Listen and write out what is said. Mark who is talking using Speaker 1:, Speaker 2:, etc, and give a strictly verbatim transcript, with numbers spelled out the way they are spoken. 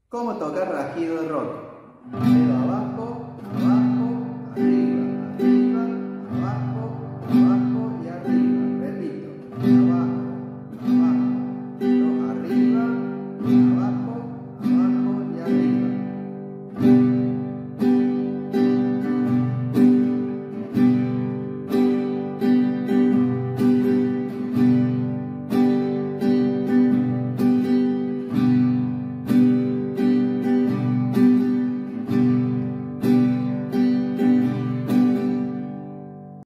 Speaker 1: ¿Cómo tocar rasguido de rock? Dedo abajo, abajo.